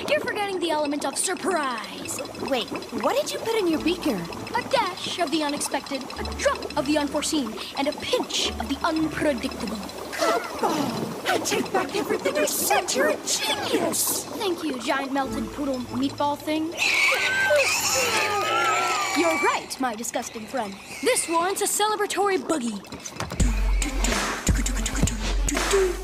You're forgetting the element of surprise. Wait, what did you put in your beaker? A dash of the unexpected, a drop of the unforeseen, and a pinch of the unpredictable. Gumball! I take back everything I said. You're a genius! Thank you, giant melted poodle meatball thing. You're right, my disgusting friend. This warrants a celebratory boogie.